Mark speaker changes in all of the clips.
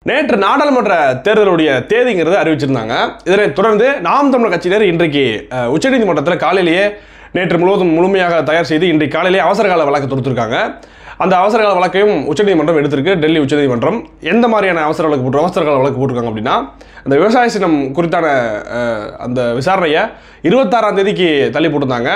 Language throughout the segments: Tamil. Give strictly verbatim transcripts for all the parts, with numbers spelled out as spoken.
Speaker 1: நேற்று நாடாளுமன்ற தேர்தலுடைய தேதிங்கிறது அறிவிச்சிருந்தாங்க. இதனைத் தொடர்ந்து நாம் தமிழர் கட்சியினர் இன்றைக்கு உச்சநீதிமன்றத்தில் காலையிலேயே நேற்று முழுவதும் முழுமையாக தயார் செய்து இன்றைக்கு காலையிலேயே அவசரகால வழக்கு தொடுத்திருக்காங்க. அந்த அவசரகால வழக்கையும் உச்சநீதிமன்றம் எடுத்திருக்கு. டெல்லி உச்சநீதிமன்றம் எந்த மாதிரியான அவசர வழக்கு போட்டு அவசரகால வழக்கு போட்டிருக்காங்க அப்படின்னா, அந்த விவசாய சின்னம் குறித்தான அந்த விசாரணையை இருபத்தாறாம் தேதிக்கு தள்ளி போட்டிருந்தாங்க.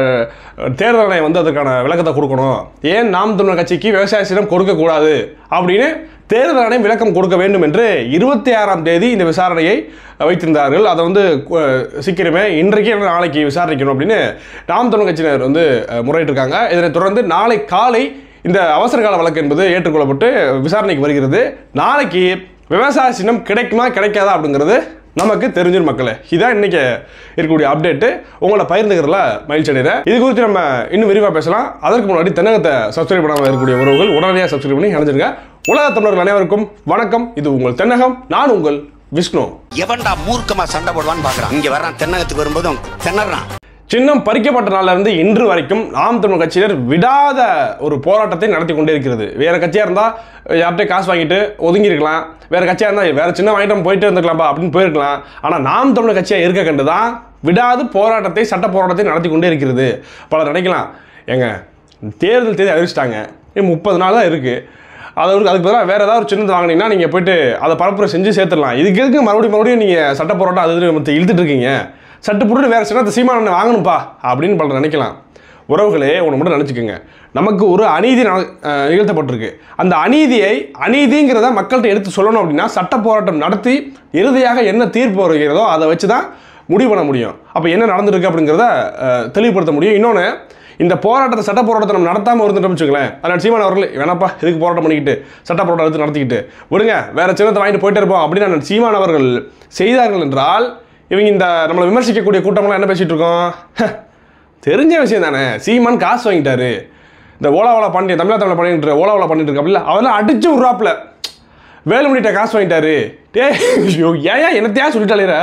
Speaker 1: தேர்தல் ஆணையம் வந்து அதற்கான விளக்கத்தை கொடுக்கணும், ஏன் நாம் தமிழர் கட்சிக்கு விவசாய சின்னம் கொடுக்கக்கூடாது அப்படின்னு தேர்தல் ஆணையம் விளக்கம் கொடுக்க வேண்டும் என்று இருபத்தி ஆறாம் தேதி இந்த விசாரணையை வைத்திருந்தார்கள். அதை வந்து சீக்கிரமே இன்றைக்கே நாளைக்கு விசாரிக்கணும் அப்படின்னு நாம் தமிழர் கட்சியினர் வந்து முறையிட்டிருக்காங்க. இதனைத் தொடர்ந்து நாளை காலை இந்த அவசரகால வழக்கு என்பது ஏற்றுக்கொள்ளப்பட்டு விசாரணைக்கு வருகிறது. நாளைக்கு விவசாய சின்னம் கிடைக்குமா கிடைக்காதா அப்படிங்கிறது நமக்கு தெரிஞ்சிடும் மக்களே. இதான் இன்னைக்கு இருக்கக்கூடிய அப்டேட்டு. உங்களை பகிர்ந்துக்கிறதுல மகிழ்ச்சி அடைகிறேன். இது குறித்து நம்ம இன்னும் விரிவாக பேசலாம். அதற்கு முன்னாடி தென்னகத்தை சப்ஸ்கிரைப் பண்ணாமல் இருக்கக்கூடிய உறவுகள் உடனடியாக சப்ஸ்கிரைப் பண்ணி இணைஞ்சிருங்க. உலக தமிழர்கள் அனைவருக்கும் வணக்கம். இது உங்கள் தென்னகம். நான் உங்கள் விஷ்ணு.
Speaker 2: எவன்டா மூர்க்கமா சண்டை போடுவான்னு பார்க்குறான். இங்கே வர்றான், தென்னகத்துக்கு வரும்போதும் திணறான்.
Speaker 1: சின்னம் பறிக்கப்பட்ட நாள்ல இருந்து இன்று வரைக்கும் நாம் தமிழர் கட்சியினர் விடாத ஒரு போராட்டத்தை நடத்தி கொண்டே இருக்கிறது. வேற கட்சியா இருந்தா யார்கிட்ட காசு வாங்கிட்டு ஒதுங்கி இருக்கலாம், வேற கட்சியா இருந்தா வேற சின்ன வாங்கிட்டு போயிட்டு இருந்துக்கலாம்பா அப்படின்னு போயிருக்கலாம். ஆனா நாம் தமிழர் கட்சியா இருக்க கண்டுதான் விடாது போராட்டத்தை சட்ட போராட்டத்தை நடத்தி கொண்டே இருக்கிறது. பலர் நினைக்கலாம், ஏங்க தேர்தல் தேதி அறிவிச்சிட்டாங்க, முப்பது நாள் தான் இருக்கு, அது அதுக்கு பதிலாக வேறு ஏதாவது ஒரு சின்னத்தை வாங்கினீங்கன்னா நீங்கள் போயிட்டு அதை பரப்புரை செஞ்சு சேர்த்துடலாம். இதுக்கு எதுக்கு மறுபடியும் மறுபடியும் நீங்கள் சட்ட போராட்டம் அது மற்ற இழுத்துட்டு இருக்கீங்க, சட்டு போட்டு வேறு சின்னத்தை சீமானனை வாங்கணும்ப்பா அப்படின்னு பலர் நினைக்கலாம். உறவுகளே, ஒன்று மட்டும் நினச்சிக்கோங்க, நமக்கு ஒரு அநீதி நிகழ்த்தப்பட்டிருக்கு. அந்த அநீதியை அநீதிங்கிறத மக்கள்கிட்ட எடுத்து சொல்லணும் அப்படின்னா சட்ட போராட்டம் நடத்தி இறுதியாக என்ன தீர்ப்பு வருகிறதோ அதை வச்சு தான் முடிவு பண்ண முடியும். அப்போ என்ன நடந்திருக்கு அப்படிங்கிறத தெளிவுபடுத்த முடியும். இன்னொன்று, இந்த போராட்டத்தை சட்ட போராட்டத்தை நம்ம நடத்தாமல் இருந்துட்டோம்னு வச்சுக்கலேன், அதனால் சீமான் அவர்கள் வேணாப்பா இதுக்கு போராட்டம் பண்ணிக்கிட்டு சட்ட போராட்டம் எடுத்து நடத்திக்கிட்டு விடுங்க, வேறு சின்னத்தை வாங்கிட்டு போயிட்டே இருப்போம் அப்படின்னு நான் சீமான் அவர்கள் செய்தார்கள் என்றால், இவங்க இந்த நம்மளை விமர்சிக்கக்கூடிய கூட்டமெல்லாம் என்ன பேசிகிட்டு இருக்கோம்? தெரிஞ்ச விஷயம் தானே. சீமான் காசு வாங்கிட்டாரு, இந்த ஓலாவோலா பாண்டிய தமிழா தமிழை பண்ணிட்டு ஓலாவோலா பண்ணிட்டு இருக்காப்புல, அவெல்லாம் அடிச்சு விட்றாப்புல, வேலுமணிகிட்ட காசு வாங்கிட்டாரு, டே ஏன் என்னத்தையா சொல்லிட்டாலேற,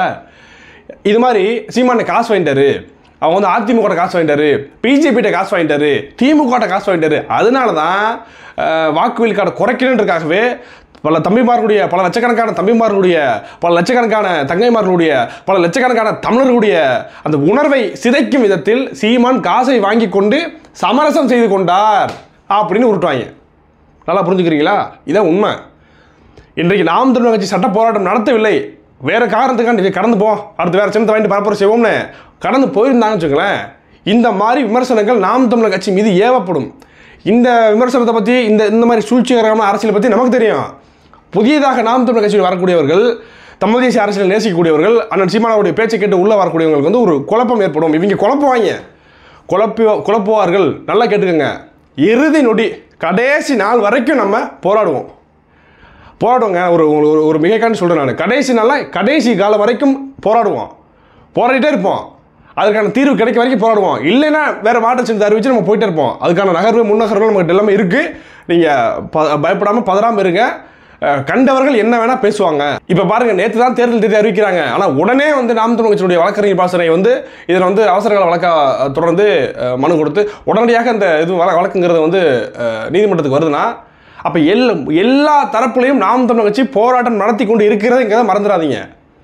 Speaker 1: இது மாதிரி சீமான காசு வாங்கிட்டாரு, அவங்க வந்து அதிமுக காசு வாங்கிட்டாரு, பிஜேபிகிட்ட காசு வாங்கிட்டாரு, திமுக காசு வாங்கிட்டாரு, அதனால தான் வாக்கு விழுக்காடை குறைக்கணுன்றதுக்காகவே பல தம்பிமார்களுடைய பல லட்சக்கணக்கான தம்பிமார்களுடைய பல லட்சக்கணக்கான தங்கைமார்களுடைய பல லட்சக்கணக்கான தமிழர்களுடைய அந்த உணர்வை சிதைக்கும் விதத்தில் சீமான் காசை வாங்கி கொண்டு சமரசம் செய்து கொண்டார் அப்படின்னு உருட்டுவாங்க. நல்லா புரிஞ்சுக்கிறீங்களா? இதான் உண்மை. இன்றைக்கு நாம் தமிழர் கட்சி சட்ட போராட்டம் நடத்தவில்லை, வேறு காரணத்துக்காண்டி கடந்து போ, அடுத்து வேறு சின்னத்தை வாங்கிட்டு பரப்புரை செய்வோம்னு கடந்து போயிருந்தாங்கன்னு வச்சுக்கோங்களேன், இந்த மாதிரி விமர்சனங்கள் நாம் தமிழர் கட்சி மீது ஏவப்படும். இந்த விமர்சனத்தை பற்றி இந்த இந்த மாதிரி சூழ்ச்சிகரமான அரசியலை பற்றி நமக்கு தெரியும். புதியதாக நாம் தமிழர் கட்சியில் வரக்கூடியவர்கள், தமிழ் தேசிய அரசியல் நேசிக்கக்கூடியவர்கள், அண்ணன் சீமானவுடைய பேச்சை கேட்டு உள்ளே வரக்கூடியவங்களுக்கு வந்து ஒரு குழப்பம் ஏற்படும். இவங்க குழப்புவாங்க, குழப்பி குழப்புவார்கள். நல்லா கேட்டுக்கோங்க, இறுதி நொடி கடைசி நாள் வரைக்கும் நம்ம போராடுவோம் போராடுவோங்க ஒரு ஒரு மிகைக்கான்னு சொல்கிறேன் நான். கடைசி நாளில் கடைசி காலம் வரைக்கும் போராடுவோம், போராடிட்டே இருப்போம், அதுக்கான தீர்வு கிடைக்க வரைக்கும் போராடுவோம். இல்லைன்னா வேறு மாற்ற சின்னத்தை அறிவிச்சு நம்ம போயிட்டே இருப்போம். அதுக்கான நகர்வு முன்னகர்வுகள் நமக்கு எல்லாமே இருக்குது. நீங்கள் ப பயப்படாமல் பதறாமல் இருங்க. கண்டவர்கள் என்ன வேணால் பேசுவாங்க. இப்போ பாருங்கள், நேற்று தான் தேர்தல் தேதி அறிவிக்கிறாங்க, ஆனால் உடனே வந்து நாம் தமிழர் கட்சியுடைய வழக்கறிஞர் பாசறை வந்து இதில் வந்து அவசரகால வழக்காக தொடர்ந்து மனு கொடுத்து உடனடியாக இந்த இது வழக்குங்கிறது வந்து நீதிமன்றத்துக்கு வருதுன்னா, அப்போ எல் எல்லா தரப்புலையும் நாம் தமிழர் கட்சி போராட்டம் நடத்தி கொண்டு இருக்கிறதுங்கிறத மறந்துடாதீங்க.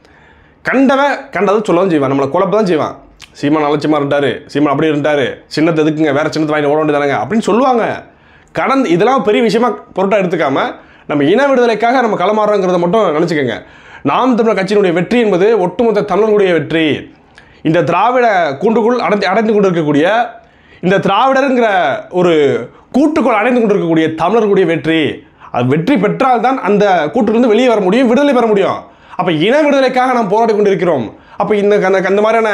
Speaker 1: கண்டவன் கண்டதை சொல்லவும் செய்வான், நம்மளை குழப்ப தான் செய்வான். சீமான் அலட்சியமாக இருந்தார், சீமான் அப்படி இருந்தார், சின்னத்தை எதுக்குங்க, வேறு சின்னத்தை வாங்கி ஓட வேண்டியதானங்க அப்படின்னு சொல்லுவாங்க. கடந்து இதெல்லாம் பெரிய விஷயமா பொருட்டாக எடுத்துக்காமல் நம்ம இன விடுதலைக்காக நம்ம களமாறுறோங்கிறத மட்டும் நினச்சிக்கோங்க. நாம் தமிழர் கட்சியினுடைய வெற்றி என்பது ஒட்டுமொத்த தமிழர்களுடைய வெற்றி. இந்த திராவிட கூண்டுக்குள் அடைந்து அடைந்து கொண்டு இருக்கக்கூடிய இந்த திராவிடருங்கிற ஒரு கூட்டுக்குள் அடைந்து கொண்டு இருக்கக்கூடிய தமிழர்களுடைய வெற்றி. அது வெற்றி பெற்றால் தான் அந்த கூட்டுலேருந்து வெளியே வர முடியும், விடுதலை பெற முடியும். அப்போ இன விடுதலைக்காக நாம் போராடி கொண்டு இருக்கிறோம். அப்போ இந்த அந்த மாதிரியான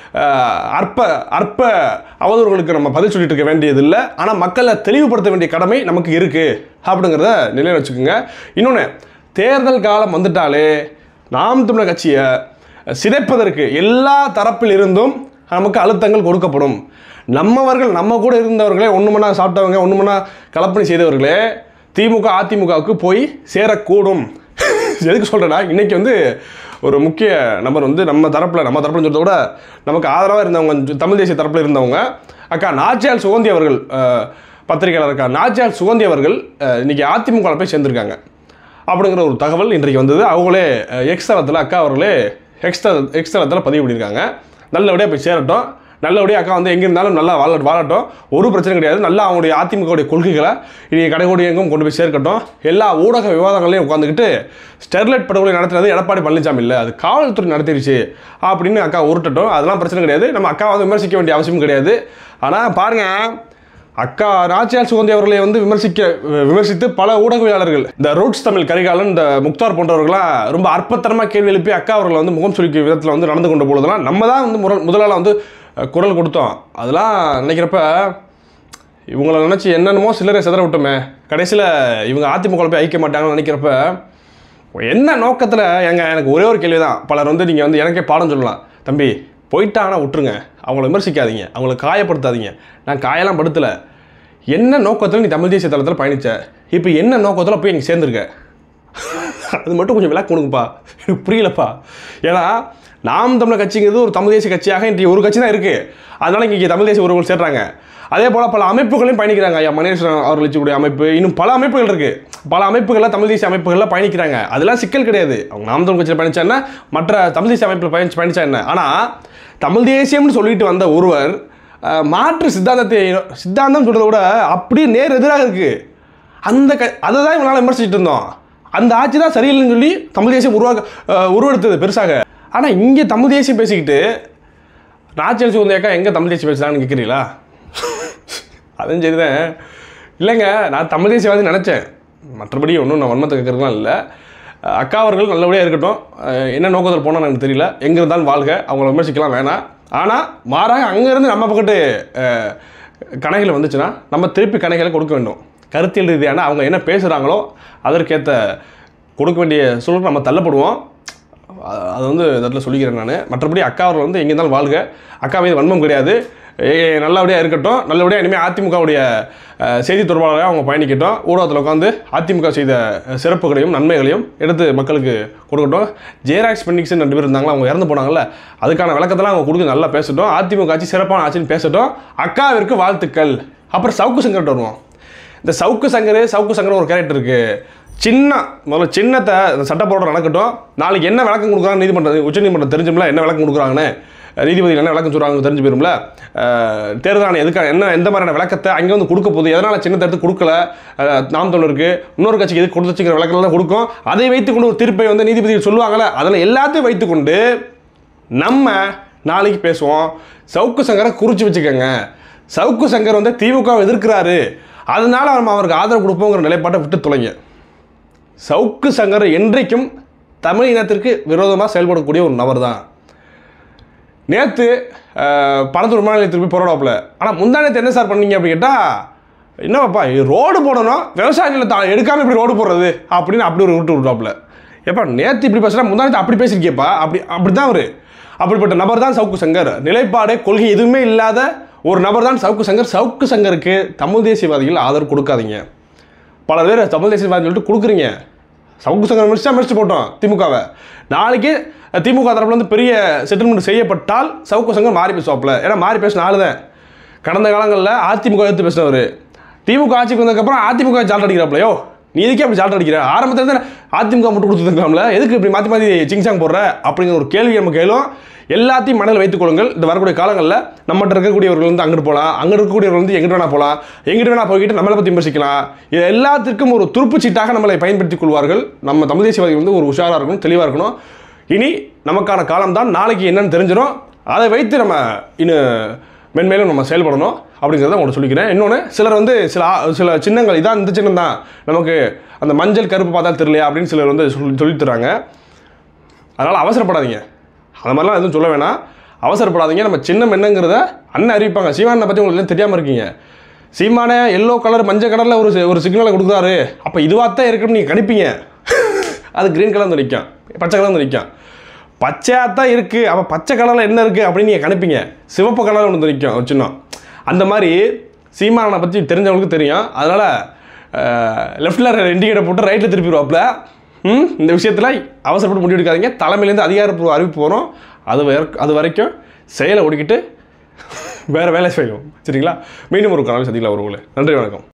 Speaker 1: அற்ப அற்ப அவதூறுகளுக்கு நம்ம பதில் சொல்லிட்டு இருக்க வேண்டியதில்லை. ஆனால் மக்களை தெளிவுபடுத்த வேண்டிய கடமை நமக்கு இருக்குது அப்படிங்கிறத நிலையில் வச்சுக்கோங்க. இன்னொன்று, தேர்தல் காலம் வந்துட்டாலே நாம் தமிழர் கட்சியை சிதைப்பதற்கு எல்லா தரப்பில் இருந்தும் நமக்கு அழுத்தங்கள் கொடுக்கப்படும். நம்மவர்கள் நம்ம கூட இருந்தவர்களே, ஒன்று மணி நேரம் சாப்பிட்டவங்க, ஒன்று மணி நேரம் கலப்பணி செய்தவர்களே திமுக அதிமுகவுக்கு போய் சேரக்கூடும். எதுக்கு சொல்கிறேன்னா, இன்றைக்கி வந்து ஒரு முக்கிய நபர் வந்து நம்ம தரப்பில் நம்ம தரப்புன்னு சொல்கிறத விட நமக்கு ஆதரவாக இருந்தவங்க, தமிழ் தேசிய தரப்பில் இருந்தவங்க அக்கா நாச்சியால் சுகந்தி அவர்கள், பத்திரிகையாளர் அக்கா நாச்சியால் சுகந்தி அவர்கள் இன்றைக்கி அதிமுக போய் சேர்ந்துருக்காங்க. அப்படிங்கிற ஒரு தகவல் இன்றைக்கு வந்தது. அவங்களே எக்ஸ் தளத்தில் அக்கா அவர்களே எக்ஸ் தள எக்ஸ் தளத்தில் பதிவு பண்ணியிருக்காங்க. நல்லபடியாக போய் சேரட்டும், நல்லபடியாக அக்கா வந்து எங்கே இருந்தாலும் நல்லா வாழ வாழட்டும், ஒரு பிரச்சனை கிடையாது. நல்லா அவங்களுடைய அதிமுகவுடைய கொள்கைகளை இன்றைக்கி கடைகோடி எங்கும் கொண்டு போய் சேர்க்கட்டும். எல்லா ஊடக விவாதங்களையும் உட்காந்துக்கிட்டு ஸ்டெர்லைட் படுகொலை நடத்துனது எடப்பாடி பழனிசாமி இல்லை, அது காவல்துறை நடத்திடுச்சு அப்படின்னு அக்கா உருட்டட்டும். அதெல்லாம் பிரச்சனை கிடையாது. நம்ம அக்கா வந்து விமர்சிக்க வேண்டிய அவசியம் கிடையாது. ஆனால் பாருங்கள், அக்கா நாச்சியார் சுகந்தி அவர்களை வந்து விமர்சிக்க விமர்சித்து பல ஊடகவியலாளர்கள், இந்த ரூட்ஸ் தமிழ் கரிகாலன், இந்த முக்தார் போன்றவர்களாம் ரொம்ப அற்பத்தரமாக கேள்வி எழுப்பி அக்கா அவர்களை வந்து முகம் சுளிக்கும் விதத்தில் வந்து நடந்து கொண்ட பொழுதெல்லாம் நம்ம தான் வந்து முற முதலாள வந்து குரல் கொடுத்தோம். அதெல்லாம் நினைக்கிறப்ப இவங்களை நினச்சி என்னென்னமோ சிலரை சிதற விட்டோமே, கடைசியில் இவங்க அதிமுக போய் ஐக்க மாட்டாங்கன்னு நினைக்கிறப்ப என்ன நோக்கத்தில் எங்க எனக்கு ஒரே ஒரு கேள்வி தான். பலர் வந்து நீங்கள் வந்து எனக்கே பாடம் சொல்லலாம், தம்பி போயிட்டாங்கன்னா விட்டுருங்க, அவங்கள விமர்சிக்காதீங்க, அவங்கள காயப்படுத்தாதீங்க. நான் காயெல்லாம் படுத்தலை. என்ன நோக்கத்தில் நீ தமிழ் தேசிய தளத்தில் பயணித்த, இப்போ என்ன நோக்கத்தில் போய் எனக்கு சேர்ந்துருக்க, அது மட்டும் கொஞ்சம் விளக்கு கொடுங்கப்பா, எனக்கு புரியலப்பா. ஏன்னா நாம் தமிழர் கட்சிங்கிறது ஒரு தமிழ் தேசிய கட்சியாக இன்றைக்கு ஒரு கட்சி தான் இருக்குது. அதனால் இங்கே தமிழ் தேசிய உறவுகள் சேர்றாங்க. அதே போல் பல அமைப்புகளையும் பயணிக்கிறாங்க. ஐயா மணேஸ்வரன் அவர்கள் வச்சுக்கூடிய அமைப்பு, இன்னும் பல அமைப்புகள் இருக்குது. பல அமைப்புகளில் தமிழ் தேசிய அமைப்புகளில் பயணிக்கிறாங்க. அதெல்லாம் சிக்கல் கிடையாது. அவங்க நாம் தமிழ் கட்சியில் பயணிச்சா என்ன, மற்ற தமிழ் தேசிய அமைப்பில் பயணிச்சு பயணிச்சா என்ன. ஆனால் தமிழ் தேசியம்னு சொல்லிட்டு வந்த ஒருவர் மாற்று சித்தாந்தத்தை சித்தாந்தம் சொல்கிறத விட அப்படியே நேர் எதிராக இருக்குது. அந்த க அதை தான் இவங்களால் விமர்சிச்சுட்டு இருந்தோம். அந்த ஆட்சி தான் சரியில்லைன்னு சொல்லி தமிழ் தேசியம் உருவாக்க உருவெடுத்தது பெருசாக. ஆனால் இங்கே தமிழ் தேசியம் பேசிக்கிட்டு நாச்சியார் சுகந்தி அக்கா எங்கே தமிழ் தேசியம் பேசுகிறாங்கன்னு கேட்குறீங்களா? அதுவும் சரிதான். இல்லைங்க, நான் தமிழ் தேசியவாதி நினச்சேன், மற்றபடி ஒன்றும் நான் வன்மத்தை கேட்குறதுலாம் இல்லை. அக்கா அவர்கள் நல்லபடியாக இருக்கட்டும். என்ன நோக்கத்தில் போனால் எனக்கு தெரியல. எங்கே இருந்தாலும் வாழ்க, அவங்கள விமர்சிக்கலாம் வேணாம். ஆனால் மாறாக அங்கேருந்து நம்ம பக்கத்து கணைகள் வந்துச்சுன்னா நம்ம திருப்பி கணைகளை கொடுக்க வேண்டும். கருத்தியல் ரீதியான அவங்க என்ன பேசுகிறாங்களோ அதற்கேற்ற கொடுக்க வேண்டிய சூழலுக்கு நம்ம தள்ளப்படுவோம். அது வந்து இடத்துல சொல்லிக்கிறேன் நான். மற்றபடி அக்கா அவர்கள் வந்து எங்கே இருந்தாலும் வாழ்க, அக்கா மீது வன்மம் கிடையாது, நல்லபடியாக இருக்கட்டும். நல்லபடியாக இனிமேல் அதிமுகவுடைய செய்தி தொடர்பாளராக அவங்க பயணிக்கட்டும். ஊடகத்தில் உட்காந்து அதிமுக செய்த சிறப்புகளையும் நன்மைகளையும் எடுத்து மக்களுக்கு கொடுக்கட்டும். ஜெயராக்ஸ் பென்னிக்ஸ் ரெண்டு பேர் இருந்தாங்களா, அவங்க இறந்து போனாங்கல்ல, அதுக்கான விளக்கத்தெல்லாம் அவங்க கொடுத்து நல்லா பேசட்டும். அதிமுக ஆட்சி சிறப்பான ஆட்சின்னு பேசட்டும். அக்காவிற்கு வாழ்த்துக்கள். அப்புறம் சவுக்கு சங்கர்கிட்ட வருவோம். இந்த சவுக்கு சங்கர் சவுக்கு சங்கர் ஒரு கேரக்டர் இருக்குது. சின்ன முதல்ல சின்னத்தை சட்ட போராட்டம் நடக்கட்டும். நாளைக்கு என்ன விளக்கம் கொடுக்குறாங்க நீதிமன்றம் உச்சநீதிமன்றம் தெரிஞ்சும்ல, என்ன விளக்கம் கொடுக்குறாங்கன்னு நீதிபதி என்ன விளக்கம் சொல்கிறாங்க தெரிஞ்சு போயிரும்ல. தேர்தல் ஆணையம் எதுக்காக என்ன எந்த மாதிரியான விளக்கத்தை அங்கே வந்து கொடுக்க போகுது, எதனால் சின்னத்தை எடுத்து கொடுக்கல, நாம் தமிழருக்கு இன்னொரு கட்சிக்கு எது கொடுத்துச்சுங்கிற விளக்கம் தான் கொடுக்கும். அதை வைத்துக்கொண்டு ஒரு தீர்ப்பை வந்து நீதிபதிகள் சொல்லுவாங்கள்ல, அதில் எல்லாத்தையும் வைத்துக்கொண்டு நம்ம நாளைக்கு பேசுவோம். சவுக்கு சங்கரை குறித்து வச்சுக்கோங்க. சவுக்கு சங்கர் வந்து திமுகவை எதிர்க்கிறாரு, அதனால நம்ம அவருக்கு ஆதரவு கொடுப்போங்கிற நிலைப்பாட்டை விட்டு தொலைங்க. சவுக்கு சங்கர் என்றைக்கும் தமிழ் இனத்திற்கு விரோதமாக செயல்படக்கூடிய ஒரு நபர் தான். நேற்று பணத்தூர் விமான நிலையத்தில் போய் போராடாப்புல. ஆனால் முந்தா நேற்று என்ன சார் பண்ணீங்க அப்படின்னு கேட்டால், என்னப்பா ரோடு போடணும், விவசாய நிலத்தை எடுக்காமல் இப்படி ரோடு போடுறது அப்படின்னு அப்படி ஒரு விட்டு விட்டாப்புல. எப்பா நேற்று இப்படி பேசுகிறா, முந்தா நேற்று அப்படி பேசியிருக்கேப்பா, அப்படி அப்படி தான் அவர். அப்படிப்பட்ட நபர் தான் சவுக்கு சங்கர். நிலைப்பாடு கொள்கை எதுவுமே இல்லாத ஒரு நபர் தான் சவுக்கு சங்கர். சவுக்கு சங்கருக்கு தமிழ் தேசியவாதிகள் ஆதரவு கொடுக்காதீங்க. பல பேர் தமிழ் தேசியவாதி சொல்லிட்டு கொடுக்குறீங்க. சவுக்கு சங்கர் முடிச்சா முடிச்சு போட்டோம் திமுகவை. நாளைக்கு திமுக தரப்புல வந்து பெரிய செட்டில்மெண்ட் செய்யப்பட்டால் சவுக்கு சங்கர் மாறி பேசுவாப்புல. ஏன்னா மாறி பேசின ஆளு தான். கடந்த காலங்களில் அதிமுக எடுத்து பேசினவர் திமுக ஆட்சிக்கு வந்ததுக்கப்புறம் அதிமுக ஜால்ட் அடிக்கிறாப்புலையோ, நீ எதுக்கே அப்படி ஜால்ட் அடிக்கிற, ஆரம்பத்தில் தான் அதிமுக மட்டும் கொடுத்துருக்கலாம்ல, எதுக்கு இப்படி மாற்றி மாற்றி சிங்சாங் போடுற அப்படிங்கிற ஒரு கேள்வி நம்ம கேளும். எல்லாத்தையும் மனதில் வைத்துக் கொள்ளுங்கள். இந்த வரக்கூடிய காலங்களில் நம்மகிட்ட இருக்கக்கூடியவர்கள் வந்து அங்கிட்டு போகலாம், அங்கே இருக்கக்கூடியவர்கள் வந்து எங்கிட்ட வேணா போகலாம், எங்கிட்ட வேணா போய்கிட்டு நம்மளை பற்றி விமர்சிக்கலாம். இது எல்லாத்திற்கும் ஒரு துருப்பு சீட்டாக நம்மளை பயன்படுத்திக் கொள்வார்கள். நம்ம தமிழ் தேசியவாதிகள் வந்து ஒரு உஷாராக இருக்கணும், தெளிவாக இருக்கணும். இனி நமக்கான காலம்தான், நாளைக்கு என்னன்னு தெரிஞ்சிடும். அதை வைத்து நம்ம இன்னும் மென்மேலும் நம்ம செயல்படணும் அப்படிங்கிறத உங்கள்கிட்ட சொல்லிக்கிறேன். இன்னொன்று, சிலர் வந்து சில சில சின்னங்கள் இதான் இந்த சின்னம் தான் நமக்கு அந்த மஞ்சள் கருப்பு பார்த்தா தெரியலையா அப்படின்னு சிலர் வந்து சொல்லி சொல்லி தராங்க. அதனால் அவசரப்படாதீங்க, அந்த மாதிரிலாம் எதுவும் சொல்ல வேணாம், அவசரப்படாதீங்க. நம்ம சின்னம் என்னங்கிறத அண்ணன் அறிவிப்பாங்க. சீமானை பற்றி உங்களுக்கு தெரியாமல் இருக்கீங்க. சீமானே எல்லோ கலர் மஞ்சள் கலரில் ஒரு ஒரு சிக்னலை கொடுக்குறாரு, அப்போ இதுவாகத்தான் இருக்குன்னு நீங்கள் கணிப்பீங்க. அது க்ரீன் கலர் வந்து நிற்கும், பச்சை கலர் வந்து நிற்கும். பச்சையாக தான் இருக்குது, அப்போ பச்சை கலரில் என்ன இருக்குது அப்படின்னு நீங்கள் கணிப்பீங்க. சிவப்பு கலரில் ஒன்று நிற்கும் ஒரு சின்னம். அந்த மாதிரி சீமானை பற்றி தெரிஞ்சவங்களுக்கு தெரியும். அதனால் லெஃப்டில் இண்டிகேட்டர் போட்டு ரைட்டில் திருப்பிடுவாப்புல. ம் இந்த விஷயத்தில் அவசரப்பட்டு முடிவு எடுக்காதீங்க. தலைமையிலேருந்து அதிகாரப்பூர்வ அறிவிப்பு வரும். அது அது வரைக்கும் செயலை ஒடுக்கிட்டு வேறு வேலை செய்யும். சரிங்களா? மீண்டும் ஒரு காலம் சந்திக்கலாம். ஒரு நன்றி, வணக்கம்.